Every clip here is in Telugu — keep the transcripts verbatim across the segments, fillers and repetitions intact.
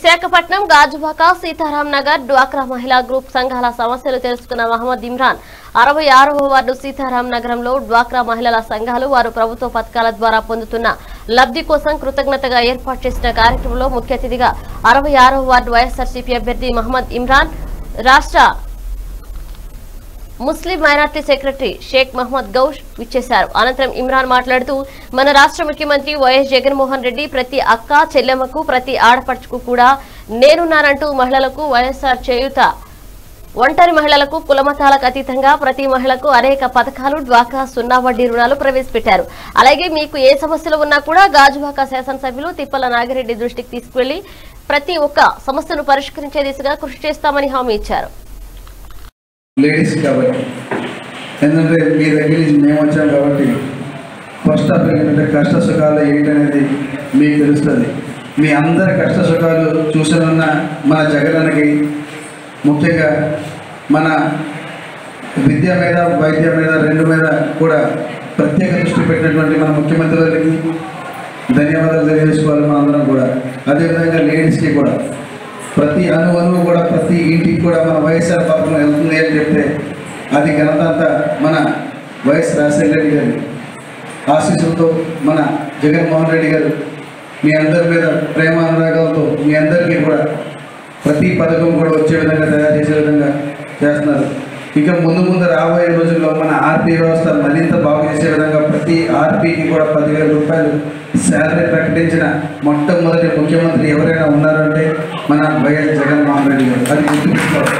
విశాఖపట్నం గాజువాక సీతారాం నగర్ డ్వాక్రా మహిళా గ్రూప్ సంఘాల సమస్యలు తెలుసుకున్న మహమ్మద్ ఇమ్రాన్ అరవై ఆరవ వార్డు సీతారాం నగరంలో డ్వాక్రా మహిళల సంఘాలు వారు ప్రభుత్వ పథకాల ద్వారా పొందుతున్న లబ్ధి కోసం కృతజ్ఞతగా ఏర్పాటు చేసిన కార్యక్రమంలో ముఖ్య అతిథిగా అరవై ఆరవ వార్డు వైఎస్ఆర్సీపీ అభ్యర్థి మహమ్మద్ ఇమ్రాన్, రాష్ట్ర Muslim minority secretary Sheikh Mohammed Gaush విచ్చేశారు. అనంతరం ఇమ్రాన్ మాట్లాడుతూ మన రాష్ట్ర ముఖ్యమంత్రి వైఎస్ జగన్మోహన్ రెడ్డి ప్రతి అక్క చెల్లెమ్మకు ప్రతి ఆడపడుచుకు కూడా నేనున్నానంటూ మహిళలకు వైఎస్ఆర్ చేయూత, ఒంటరి మహిళలకు కులమతాలకు అతీతంగా ప్రతి మహిళకు అనేక పథకాలు, డ్వాక్రా సున్నా వడ్డీ రుణాలు ప్రవేశపెట్టారు. అలాగే మీకు ఏ సమస్యలు ఉన్నా కూడా గాజువాక శాసనసభ్యులు తిప్పల నాగిరెడ్డి దృష్టికి తీసుకువెళ్లి ప్రతి ఒక్క సమస్యను పరిష్కరించే దిశగా కృషి చేస్తామని హామీ ఇచ్చారు. లేడీస్ కాబట్టి ఎందుకంటే మీ దగ్గర నుంచి మేము వచ్చాం కాబట్టి ఫస్ట్ ఆఫ్ ఏంటంటే కష్ట సుఖాలు ఏంటనేది మీకు తెలుస్తుంది. మీ అందరి కష్ట సుఖాలు చూసిన మన జగనన్నకి ముఖ్యంగా మన విద్య మీద, వైద్యం మీద, రెండు మీద కూడా ప్రత్యేక దృష్టి పెట్టినటువంటి మన ముఖ్యమంత్రి గారికి ధన్యవాదాలు తెలియజేసుకోవాలి మన అందరం కూడా. అదేవిధంగా లేడీస్కి కూడా ప్రతి అణు అణువు కూడా ప్రతి ఇంటికి కూడా మన వైఎస్ఆర్ పథకం వెళ్తుంది అని చెప్తే అది ఘనత అంతా మన వైఎస్ రాజశేఖర రెడ్డి గారు ఆశీస్సులతో మన జగన్మోహన్ రెడ్డి గారు మీ అందరి మీద ప్రేమ అనురాగాలతో మీ అందరికీ కూడా ప్రతి పథకం కూడా వచ్చే విధంగా తయారు చేసే విధంగా చేస్తున్నారు. ఇంకా ముందు ముందు రాబోయే రోజుల్లో మన ఆర్పీ వ్యవస్థ మరింత బాగు చేసే విధంగా ప్రతి ఆర్పీకి కూడా పదివేల రూపాయలు శాలరీ ప్రకటించిన మొట్టమొదటి ముఖ్యమంత్రి ఎవరైనా ఉన్నారంటే మన వైఎస్ జగన్మోహన్ రెడ్డి గారు. అది గుర్తుంచుకోవాలి.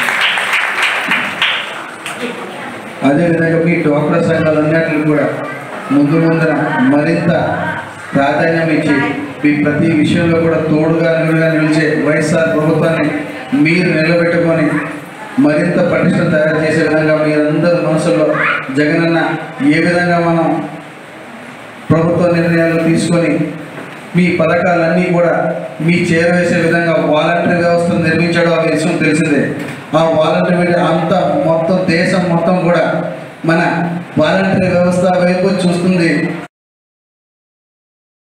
అదేవిధంగా మీ డ్వాక్రా సంఘాలన్నింటినీ కూడా ముందు ముందున మరింత ప్రాధాన్యం ఇచ్చి మీ ప్రతి విషయంలో కూడా తోడుగా నిలుగా నిలిచే వైఎస్ఆర్ ప్రభుత్వాన్ని మీరు నిలబెట్టుకొని మరింత పటిష్టం తయారు చేసే విధంగా మీరందరి మనసులో జగనన్న ఏ విధంగా మనం ప్రభుత్వ నిర్ణయాలు తీసుకొని మీ పథకాలన్నీ కూడా మీ చేరవేసే విధంగా వాలంటరీ వ్యవస్థను నిర్మించడం ఆ విషయం తెలిసిందే. ఆ వాలంటరీ అంతా